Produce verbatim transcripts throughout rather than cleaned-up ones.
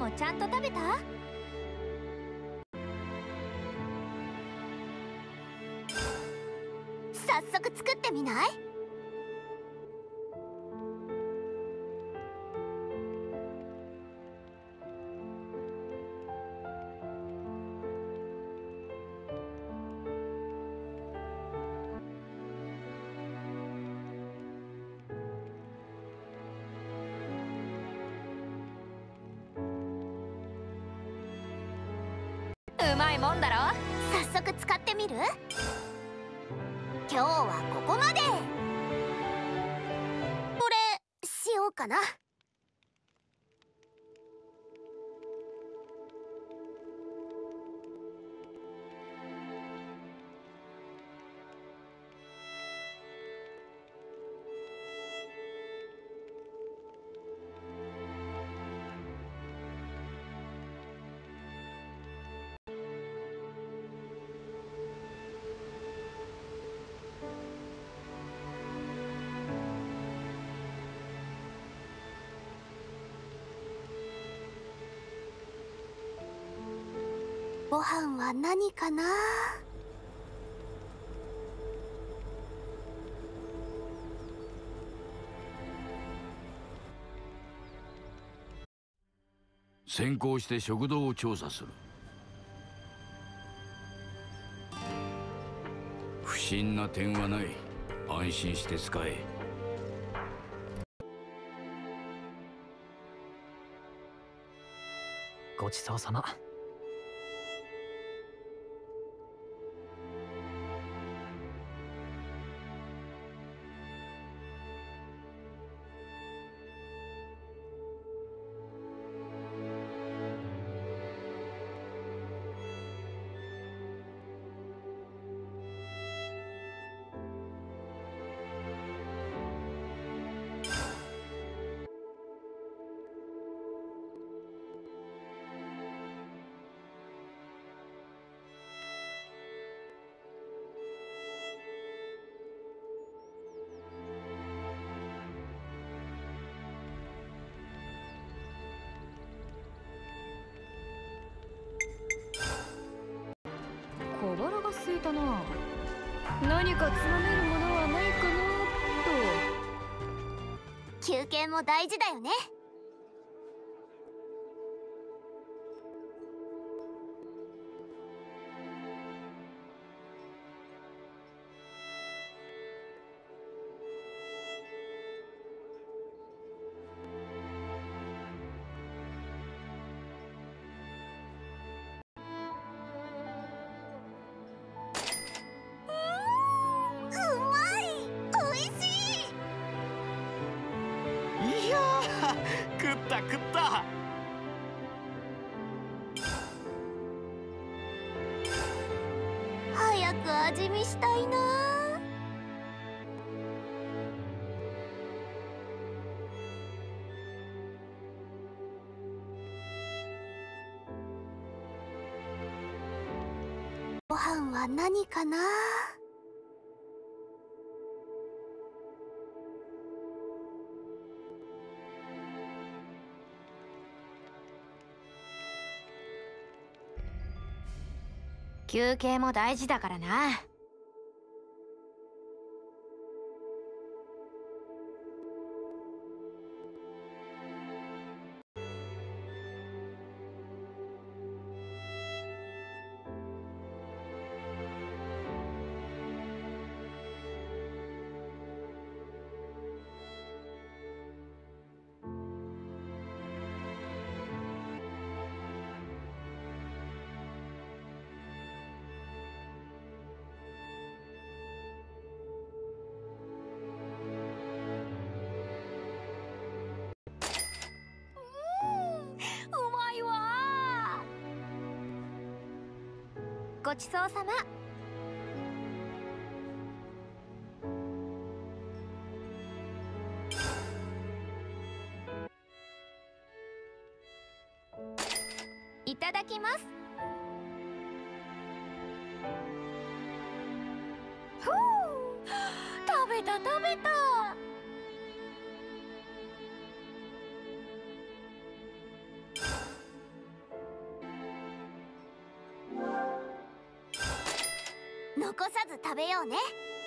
もちゃんと食べた？早速作ってみない？うまいもんだろ。早速使ってみる？今日はここまで。これしようかな。ご飯は何かな？ 先行して食堂を調査する。不審な点はない。安心して使え。 ごちそうさま。 小腹が空いたな。何かつまめるものはないかなと。休憩も大事だよね。 食った食った。 早く味見したいな。ご飯は何かな？休憩も大事だからな。ごちそうさま。いただきます。ふう、食べた食べた。 残さず食べようね。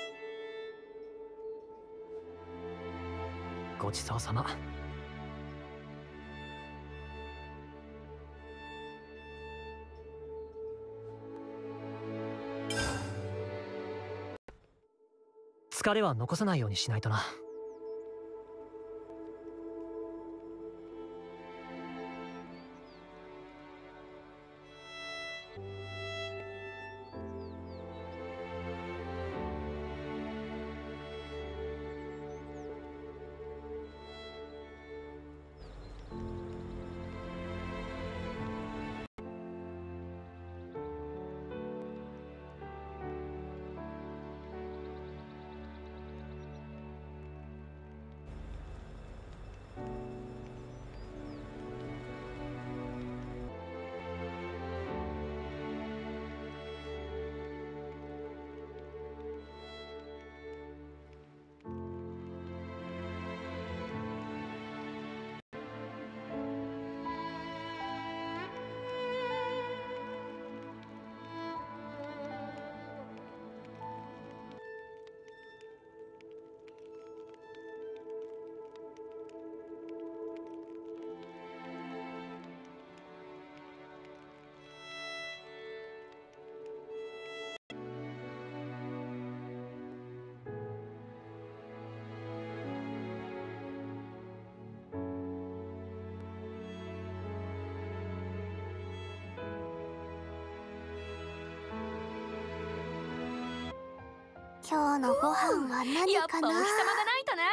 ごちそうさま。疲れは残さないようにしないとな。 今日のご飯は何やっぱかな。 お日様がないとな。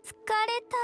疲れた。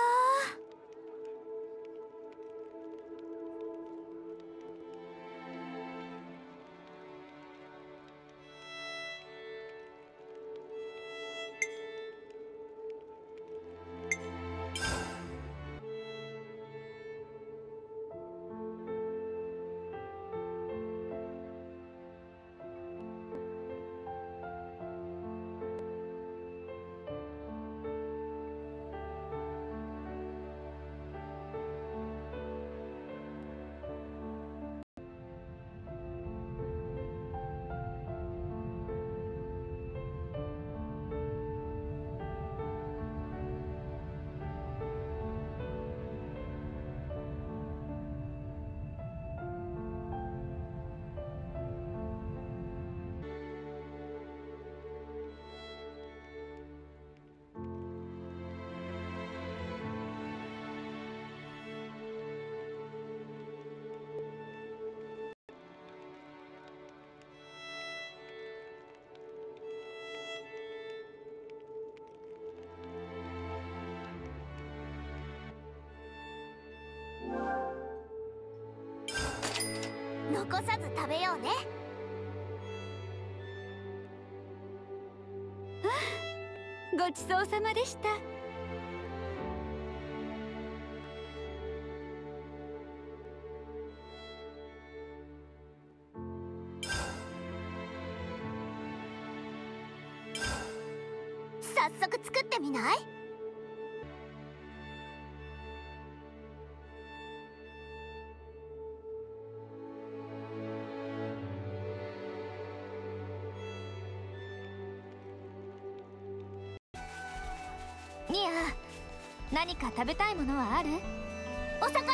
残さず食べようね。 ごちそうさまでした。 早速作ってみない？ニア、何か食べたいものはある？お魚！これ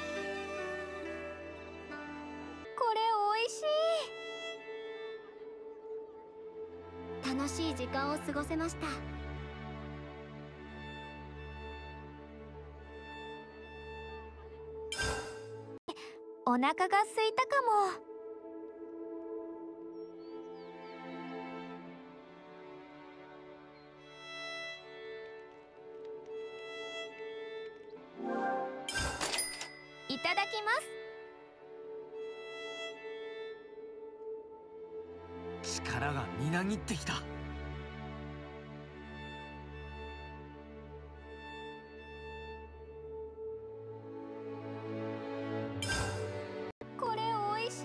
おいしい。楽しい時間を過ごせました。お腹が空いたかも。いただきます。 力がみなぎってきた。 これおいし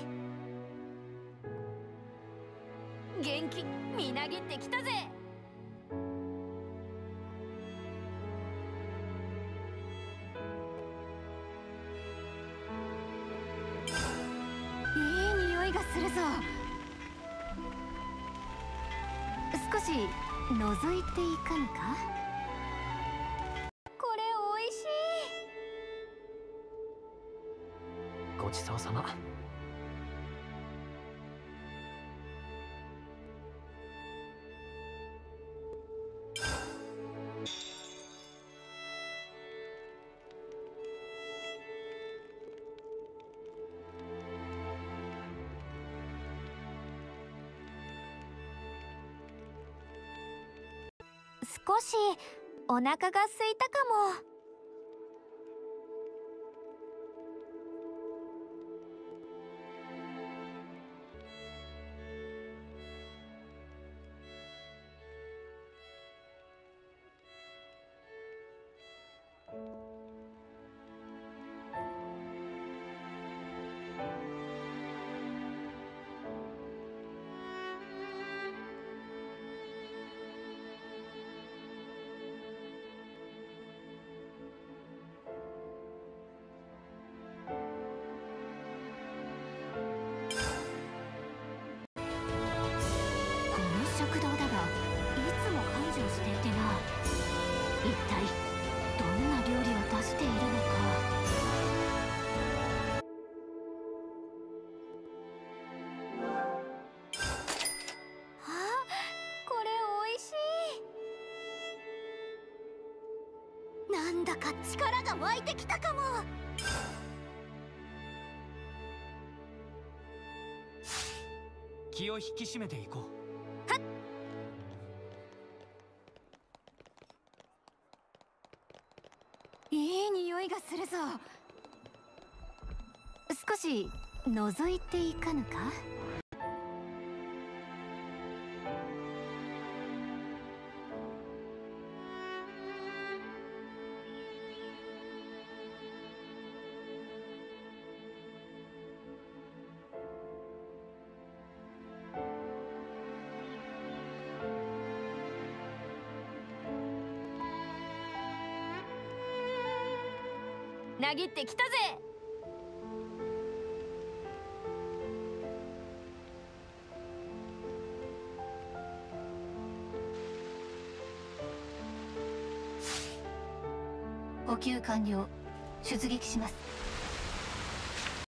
い。元気みなぎってきたぜ。いい匂いがするぞ。少し覗いていかぬか？これおいしい。 ごちそうさま。 少しお腹が空いたかも。食堂だがいつも繁盛していてな。一体どんな料理を出しているのか。あ、これおいしい。なんだか力が湧いてきたかも。 気を引き締めていこう。 いい匂いがするぞ。少し覗いていかぬか？なぎってきたぜ。補給完了。出撃します。